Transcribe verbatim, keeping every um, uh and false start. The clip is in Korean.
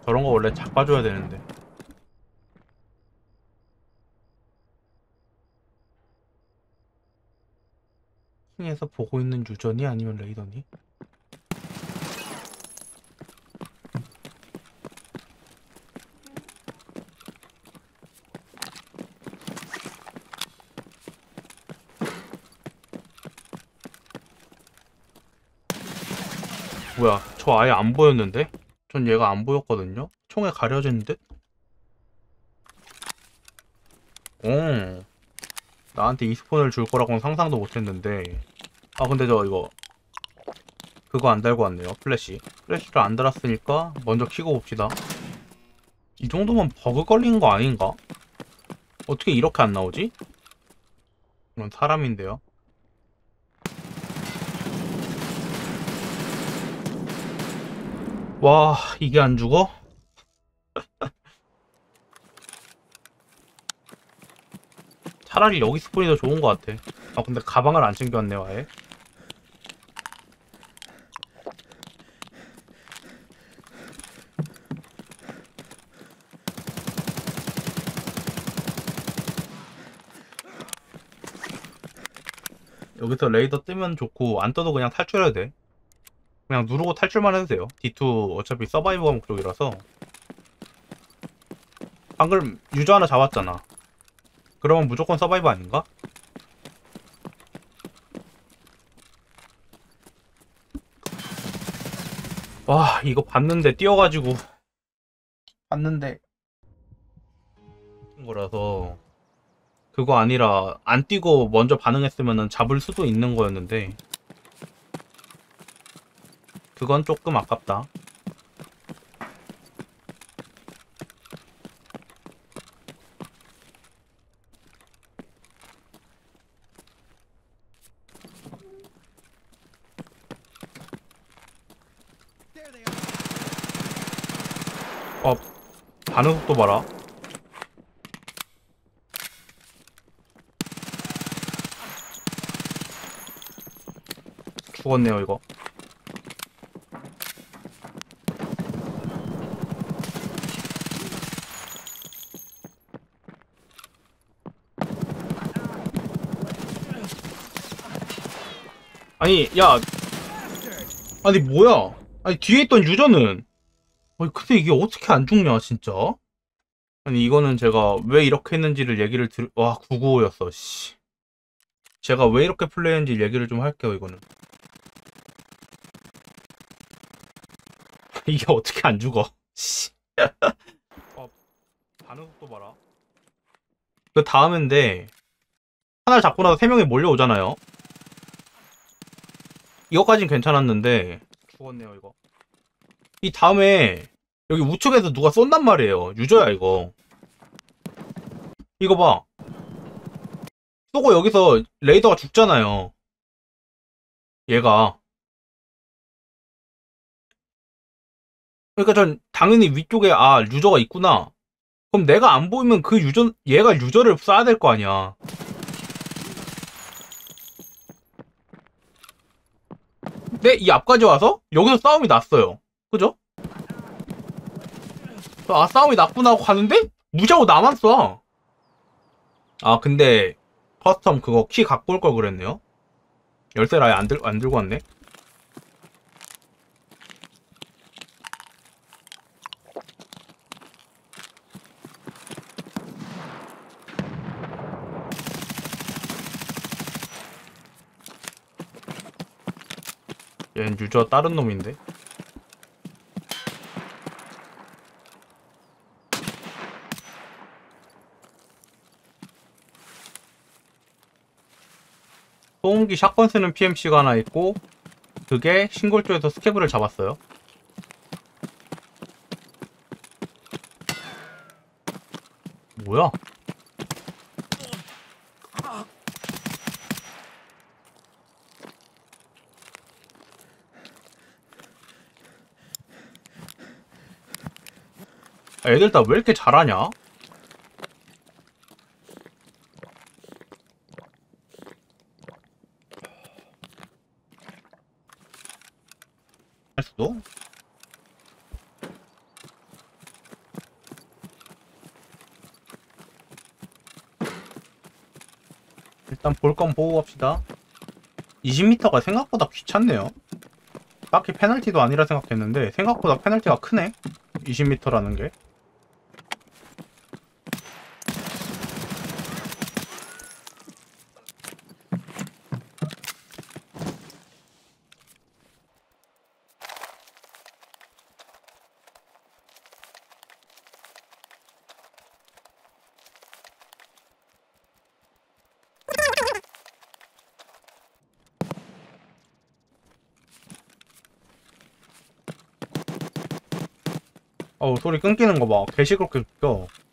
저런 거 원래 잡아줘야 되는데. 층에서 보고 있는 유저니 아니면 레이더니? 뭐야, 저 아예 안 보였는데? 전 얘가 안 보였거든요? 총에 가려진 듯? 오, 나한테 이 스폰을 줄 거라고는 상상도 못했는데. 아, 근데 저 이거 그거 안 달고 왔네요. 플래시. 플래시를 안 달았으니까 먼저 켜고 봅시다. 이 정도면 버그 걸린 거 아닌가? 어떻게 이렇게 안 나오지? 이건 사람인데요. 와, 이게 안 죽어? 차라리 여기 스폰이 더 좋은 것 같아. 아, 근데 가방을 안 챙겨왔네요, 아예. 여기서 레이더 뜨면 좋고, 안 떠도 그냥 탈출해도 돼. 그냥 누르고 탈출만 해도 돼요. 디 투 어차피 서바이버 목적이라서. 방금 유저 하나 잡았잖아. 그러면 무조건 서바이버 아닌가? 와, 이거 봤는데 뛰어가지고 봤는데 거라서 그거 아니라 안 뛰고 먼저 반응했으면 잡을 수도 있는 거였는데 그건 조금 아깝다. 어, 반응 속도 봐라. 죽었네요 이거. 아니 야, 아니 뭐야, 아니 뒤에 있던 유저는, 아니 근데 이게 어떻게 안 죽냐 진짜. 아니 이거는 제가 왜 이렇게 했는지를 얘기를 들... 와, 구구오였어 씨. 제가 왜 이렇게 플레이했는지 얘기를 좀 할게요. 이거는 이게 어떻게 안 죽어 씨. 어, 반응 속도 봐라. 그 다음인데 하나를 잡고 나서 세 명이 몰려오잖아요. 이거까진 괜찮았는데 죽었네요 이거. 이 다음에 여기 우측에서 누가 쏜단 말이에요. 유저야 이거. 이거 봐. 쏘고 여기서 레이더가 죽잖아요. 얘가. 그러니까 전 당연히 위쪽에 아 유저가 있구나. 그럼 내가 안 보이면 그 유저, 얘가 유저를 쏴야 될 거 아니야. 근데 이 앞까지 와서 여기서 싸움이 났어요. 그죠? 아, 싸움이 났구나 하고 가는데 무시하고 나만 쏴. 아, 근데 커스텀 그거 키 갖고 올 걸 그랬네요. 열쇠를 아예 안, 들, 안 들고 왔네. 얘는 유저 다른 놈인데. 소음기 샷건 쓰는 피엠씨가 하나 있고, 그게 신골조에서 스케브를 잡았어요. 뭐야? 애들 다 왜 이렇게 잘하냐? 할 수도? 일단 볼 건 보고 갑시다. 이십 미터가 생각보다 귀찮네요. 딱히 페널티도 아니라 생각했는데 생각보다 페널티가 크네. 이십 미터라는 게. 어우, 소리 끊기는 거 봐. 개 시끄럽게 껴.